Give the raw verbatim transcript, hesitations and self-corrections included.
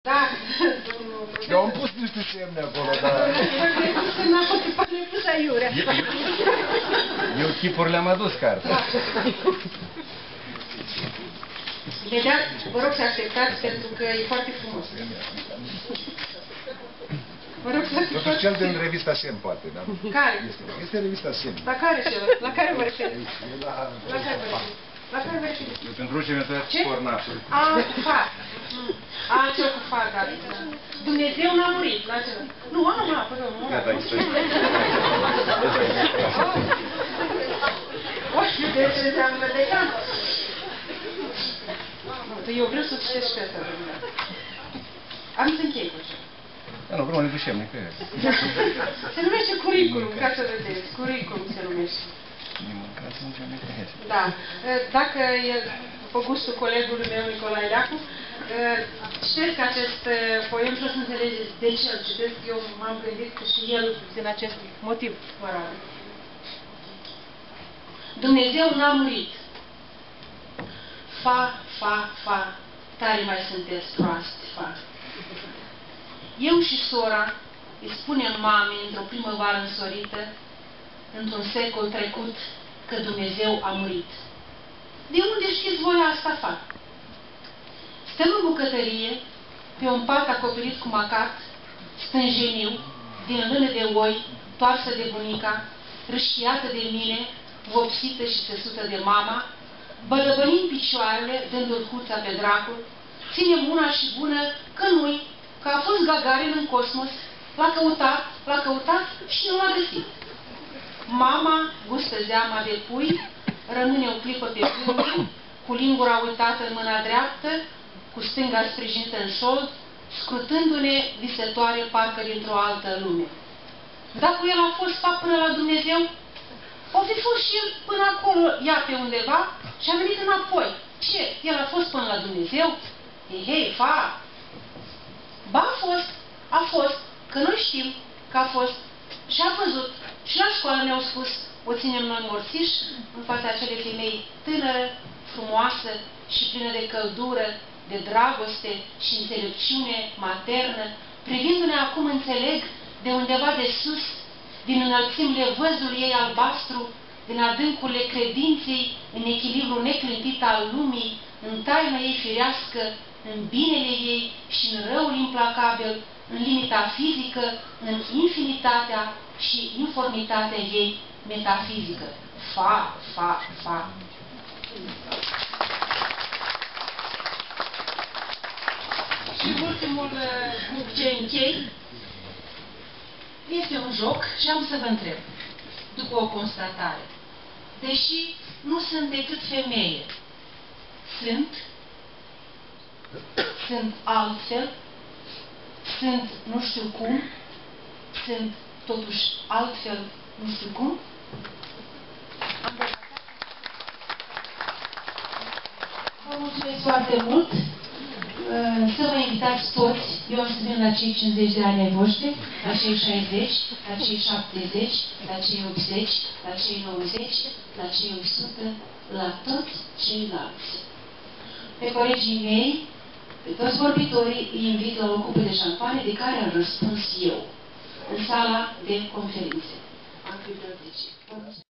Da, domnul... Eu am pus niște semne acolo, dar... Mi-ai pus aiurea. Eu chipuri le-am adus, carte. Imediat, vă rog să așteptați, pentru că e foarte frumos. Vă rog să așteptați. Totuși cel din revista Sem, poate, da? Care? Este, este revista Sem. La care cel? La care vă referiți? La... La care vă referiți? La care vă referiți? Eu pentru ce mi-a tăiat pornașul. A, cu far. A, cel cu far, da. Dumnezeu n-a murit, la cel. Nu, nu, nu, păi, nu. Gata, aici. O, știu de ce înseamnă de cam. Eu vreau să citesc și pe asta, domnule. Am să închei cu așa. Da, nu, vreau să ne ducem, nică. Se numește curriculum, ca să vedeți. Curriculum se numește. Da. Dacă e pe gustul colegului meu, Nicolae Leacu, citesc acest poem și o să înțelegeți de ce îl citesc. Eu m-am gândit că și el, din acest motiv, mă rog. Dumnezeu n-a murit. Fa, fa, fa, tare mai sunteți proaste, fa. Eu și sora îi spunem mamei într-o primăvară însorită, într-un secol trecut, că Dumnezeu a murit. De unde știți voi asta, fa? Stăm în bucătărie, pe un pat acoperit cu macat, stânjeniu, din lână de oi, toarsă de bunica, râșchiată de mine, vopsită și țesută de mama, bălăbănind picioarele, dându-l huța pe dracul, ținem una și bună că nu-i, că a fost Gagarin în cosmos, l-a căutat, l-a căutat și nu l-a găsit. Mama gustă zeama de pui, rămâne o clipă pe gânduri, cu lingura uitată în mâna dreaptă, cu stânga sprijinită în șold, scrutându-ne visătoare parcă dintr-o altă lume. Dacă el a fost fa până la Dumnezeu, o fi fost și el până acolo, ea pe undeva, și a venit înapoi. Ce? El a fost până la Dumnezeu? Ei, hei, fa! Ba, a fost, a fost, că noi știm că a fost și a văzut. Și la școală ne-au spus, o ținem noi morțiși în fața acelei femei tânără, frumoasă și plină de căldură, de dragoste și înțelepciune maternă, privindu-ne acum înțeleg de undeva de sus, din înălțimile văzului ei albastru, din adâncurile credinței, în echilibru neclintit al lumii, în taina ei firească, în binele ei și în răul implacabil, în limita fizică, în infinitatea și informitatea ei metafizică. Fa, fa, fa. Și ultimul cu ce închei este un joc și am să vă întreb, după o constatare. Deși nu sunt decât femeie, sunt, sunt altfel, sunt nu știu cum, sunt totuși altfel nu știu cum. Vă mulțumesc foarte mult. Să vă invitați toți, eu am să vin la cei cincizeci de ani ai voștri, la cei șaizeci, la cei șaptezeci, la cei optzeci, la cei nouăzeci, la cei o sută, la toți ceilalți. Pe colegii mei, pe toți vorbitorii, îi invit la o cupă de șampanie de care am răspuns eu, în sala de conferințe. Am